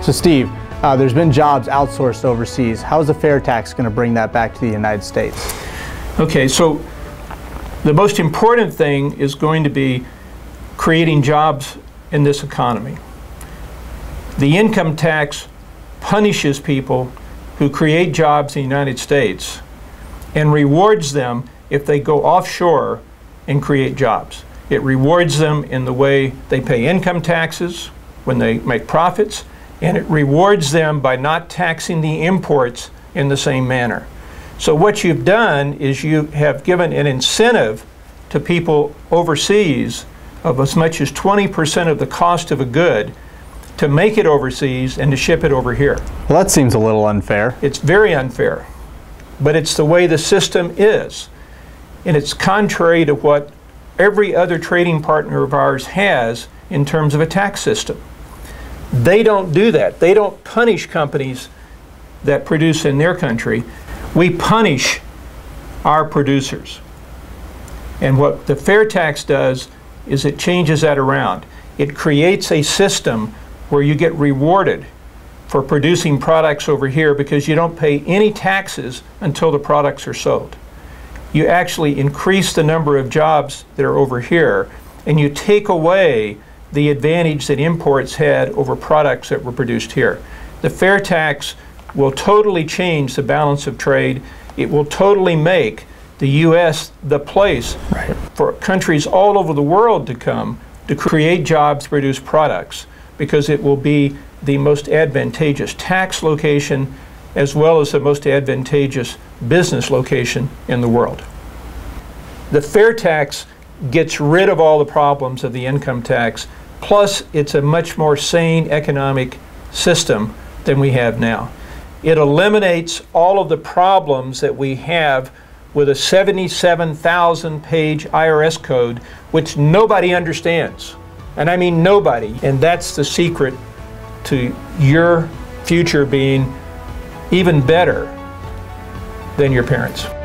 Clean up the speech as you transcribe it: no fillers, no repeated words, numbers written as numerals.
So Steve, there's been jobs outsourced overseas. How is the FairTax going to bring that back to the United States? Okay, so the most important thing is going to be creating jobs in this economy. The income tax punishes people who create jobs in the United States and rewards them if they go offshore and create jobs. It rewards them in the way they pay income taxes when they make profits, and it rewards them by not taxing the imports in the same manner. So what you've done is you have given an incentive to people overseas of as much as 20% of the cost of a good to make it overseas and to ship it over here. Well, that seems a little unfair. It's very unfair, but it's the way the system is. And it's contrary to what every other trading partner of ours has in terms of a tax system. They don't do that. They don't punish companies that produce in their country. We punish our producers. And what the FairTax does is it changes that around. It creates a system where you get rewarded for producing products over here because you don't pay any taxes until the products are sold. You actually increase the number of jobs that are over here, and you take away the advantage that imports had over products that were produced here. The FairTax will totally change the balance of trade. It will totally make the U.S. the place for countries all over the world to come to create jobs, produce products, because it will be the most advantageous tax location as well as the most advantageous business location in the world. The FairTax gets rid of all the problems of the income tax, plus it's a much more sane economic system than we have now. It eliminates all of the problems that we have with a 77,000-page IRS code, which nobody understands. And I mean nobody. And that's the secret to your future being even better than your parents.